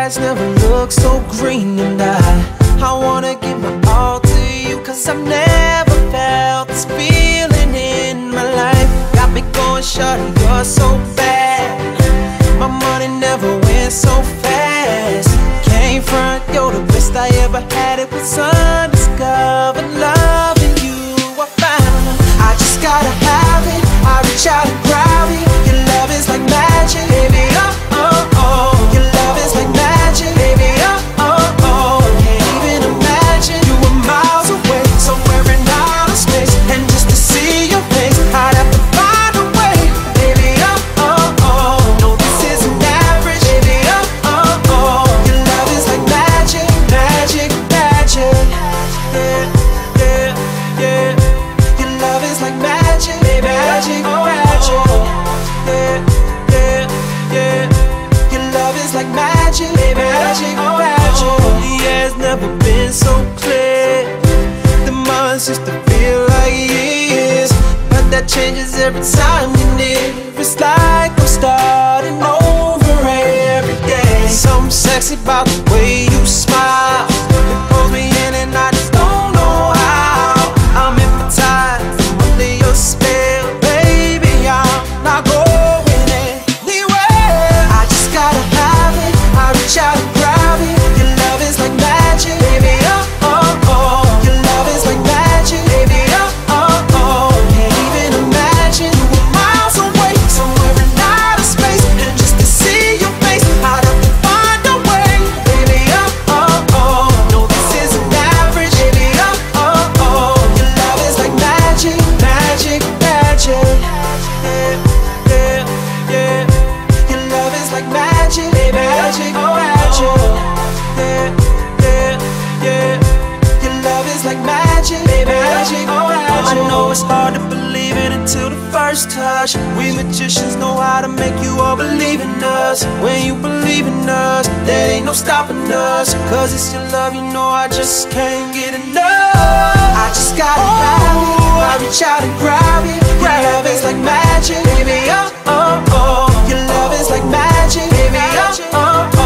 grass never looks so green, and I wanna give my all to you, cause I've never felt this feeling in my life. Got me going, shawty, you're so bad. My money never went so fast. Came front, you're the best I ever had. It was undiscovered love in you I found. I just gotta have it, I reach out and grab it. Your love is like magic, baby, oh, oh, oh. Your love is like magic, baby, oh, oh, oh. Can't even imagine you were miles away, somewhere in outer space, and just to see your face, I'd have to find a way, baby, oh, oh, oh. No, this isn't average, baby, oh, oh, oh. Your love is like magic, magic, magic. Yeah, yeah, yeah. Your love is like magic, baby, magic, magic. Yeah, yeah, yeah. Your love is like magic, baby, magic, magic. Yeah, it's never been so clear. The months used to feel like years, but that changes every time you're near. It's like I'm starting over every day. Something sexy about the way you smile. It pulls me in and I just don't know how. I'm hypnotized, I'm under your spell, baby, I'm not going anywhere. I just gotta have it, I reach out and grab it. Your love is like magic, baby, oh, oh, oh. Your love is like magic, baby, oh, oh, oh. Can't even imagine you were miles away, somewhere in outer space, and just to see your face, I'd have to find a way, baby, oh, oh, oh. No, this isn't average, baby, oh, oh, oh. Your love is like magic, magic, magic. Yeah, yeah, yeah. Your love is like magic, baby, magic, magic. Yeah, yeah, yeah. Your love is like magic, baby, magic, magic. I know it's hard to believe it until the first touch. We magicians know how to make you all believe in us. When you believe in us, there ain't no stopping us. Cause it's your love, you know I just can't get enough. I just gotta have it, I reach out and grab it. Your love is like magic, baby, oh, oh, oh. Your love is like magic, baby, oh, oh, oh.